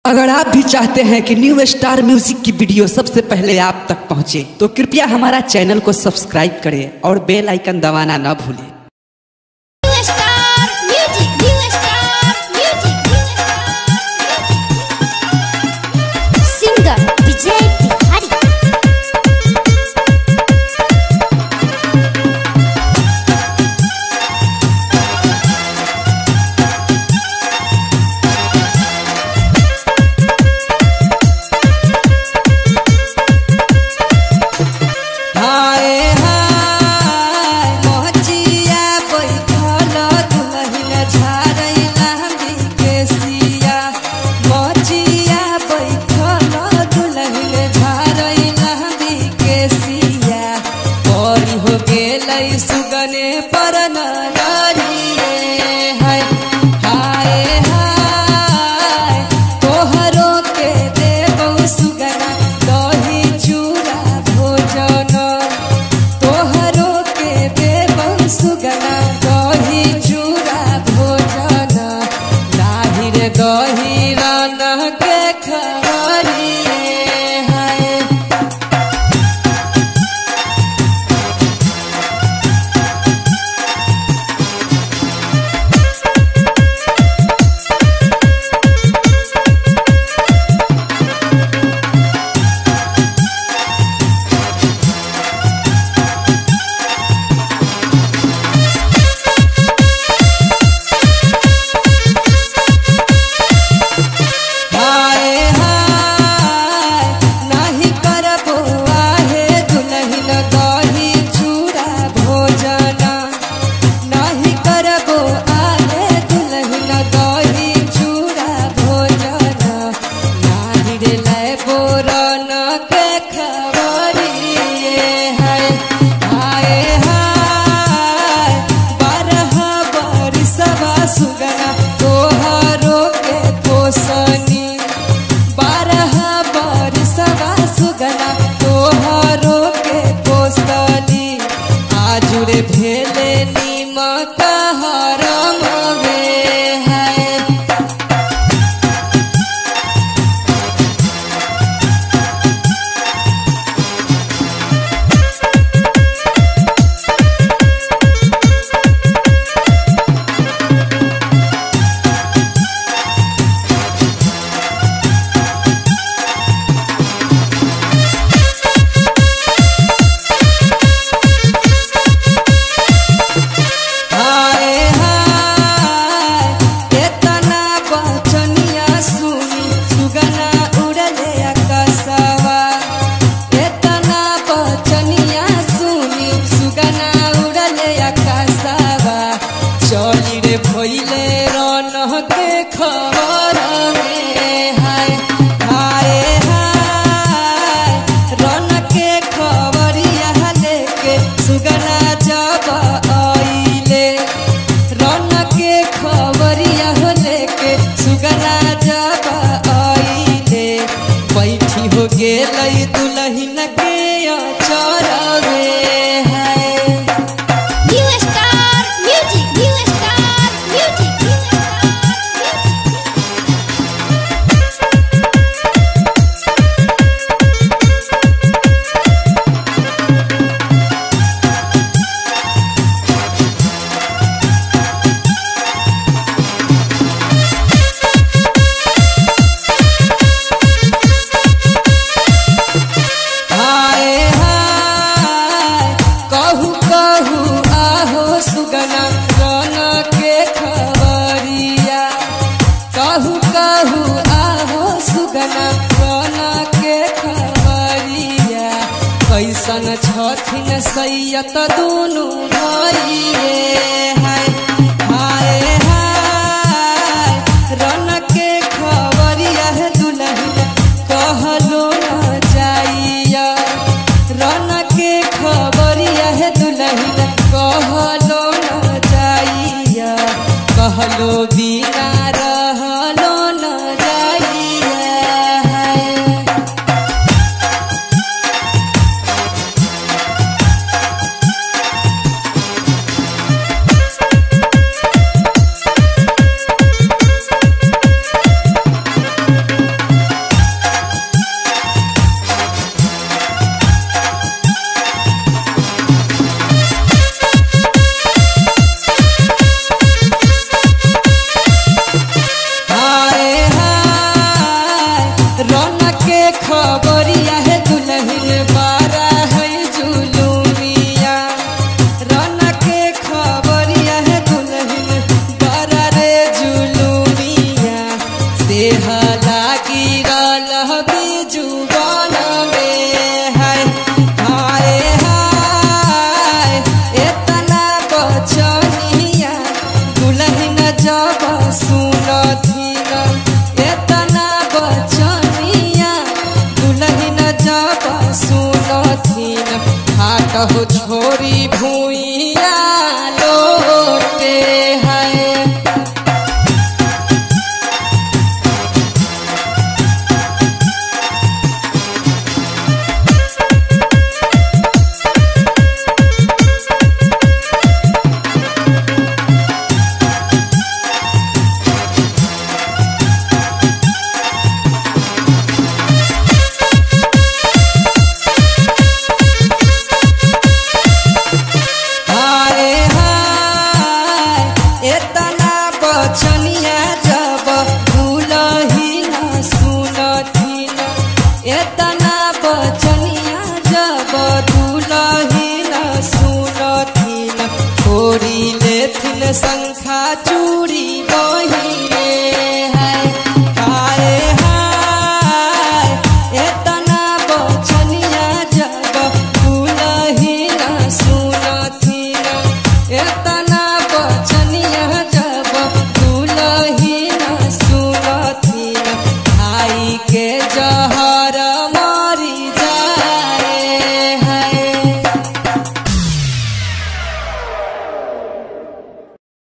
अगर आप भी चाहते हैं कि न्यू स्टार म्यूजिक की वीडियो सबसे पहले आप तक पहुंचे, तो कृपया हमारा चैनल को सब्सक्राइब करें और बेल आइकन दबाना न भूलें। सुगने पर नारिये है हाय हाय तोहरो के देबो सुगना दही चूड़ा भोजन तोहरो के देबो सुगना दही चूड़ा भोजन लाहिर दही रान के खबरिए है। सुगना तोहरो के पोसनी 12 बरसवा सुगना तोहरो के पोसनी आजुरे भेले नीमक हरम है। चली रे भइले रन के खबर में हाय हाय हाय रन के खबरिया लेके सुगना जब आइले रन के खबरिया लेके सुगना जब आइले बैठी हो गेलै दुल्हन के चरवे है। सुगना रन के खबरिया कहू कहू आहो सुगना रन के खबरिया कैसन छथिन सैयत दुनू भइए हाय हाय हाय रन के खबरिया दुल्हन कहलो न जाइया रन के खबरिया दुल्हन कहलो न जाइया कहलो बिना रहलो न जाइया। लागी रल बिजुबान में हाय हाय हाय एतना बचनिया दुल्हन जब सुनथिन एतना बचनिया दुल्हन जब सुनथिन हाथ हो छोरी भूइया लोटे है शंखा चूड़ी बहिने है हाय हाय एतना बचनिया जब दुल्हन सुनथिन एतना बचनिया जब दुल्हन सुनथिन खाई के जह